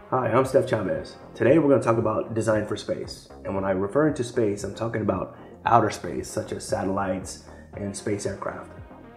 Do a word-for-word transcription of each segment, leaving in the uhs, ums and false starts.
Hi, I'm Steph Chavez. Today we're going to talk about design for space. And when I refer to space, I'm talking about outer space, such as satellites and space aircraft.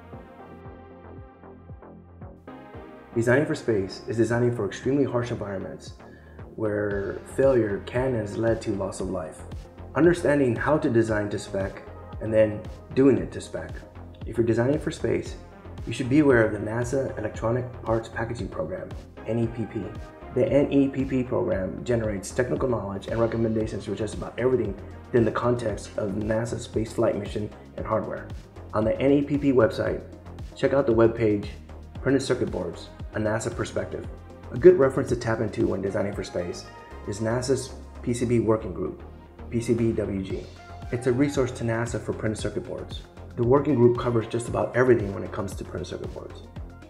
Designing for space is designing for extremely harsh environments where failure can and has led to loss of life. Understanding how to design to spec and then doing it to spec. If you're designing for space, you should be aware of the NASA Electronic Parts Packaging Program, N E P P. The N E P P program generates technical knowledge and recommendations for just about everything within the context of NASA's space flight mission and hardware. On the N E P P website, check out the webpage Printed Circuit Boards, a NASA Perspective. A good reference to tap into when designing for space is NASA's P C B Working Group, P C B W G. It's a resource to NASA for printed circuit boards. The working group covers just about everything when it comes to printed circuit boards.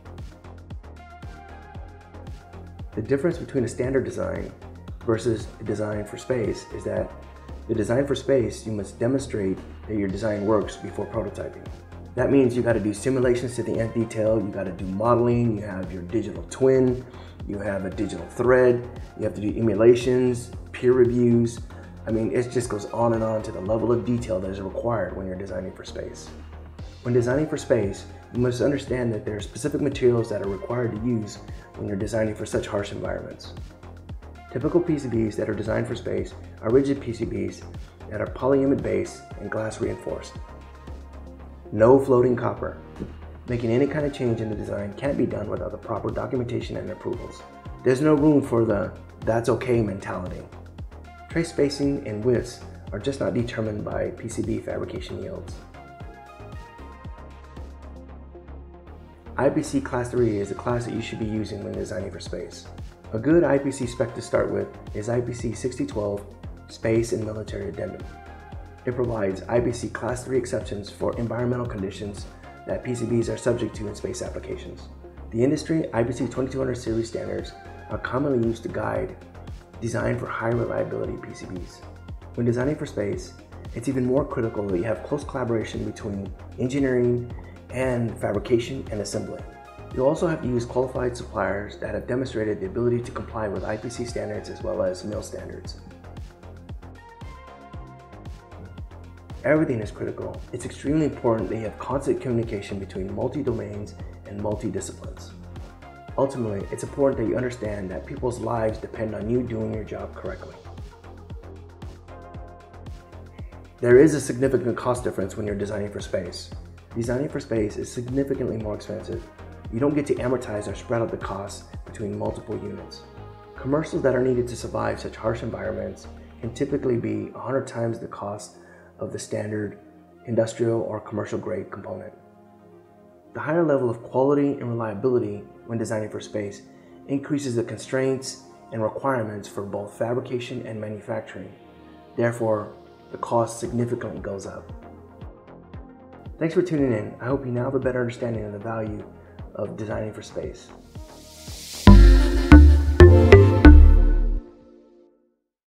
The difference between a standard design versus a design for space is that the design for space, you must demonstrate that your design works before prototyping. That means you got to do simulations to the nth detail, you got to do modeling, you have your digital twin, you have a digital thread, you have to do emulations, peer reviews. I mean, it just goes on and on to the level of detail that is required when you're designing for space. When designing for space, you must understand that there are specific materials that are required to use when you're designing for such harsh environments. Typical P C Bs that are designed for space are rigid P C Bs that are polyimide based and glass reinforced. No floating copper. Making any kind of change in the design can't be done without the proper documentation and approvals. There's no room for the "that's okay" mentality. Tray spacing and widths are just not determined by P C B fabrication yields. I P C Class three is the class that you should be using when designing for space. A good I P C spec to start with is I P C sixty twelve Space and Military Addendum. It provides I P C Class three exceptions for environmental conditions that P C Bs are subject to in space applications. The industry I P C twenty-two hundred series standards are commonly used to guide design for high reliability P C Bs. When designing for space, it's even more critical that you have close collaboration between engineering and fabrication and assembly. You'll also have to use qualified suppliers that have demonstrated the ability to comply with I P C standards as well as M I L standards. Everything is critical. It's extremely important that you have constant communication between multi-domains and multi-disciplines. Ultimately, it's important that you understand that people's lives depend on you doing your job correctly. There is a significant cost difference when you're designing for space. Designing for space is significantly more expensive. You don't get to amortize or spread out the costs between multiple units. Commercials that are needed to survive such harsh environments can typically be one hundred times the cost of the standard industrial or commercial grade component. The higher level of quality and reliability when designing for space increases the constraints and requirements for both fabrication and manufacturing. Therefore, the cost significantly goes up. Thanks for tuning in. I hope you now have a better understanding of the value of designing for space.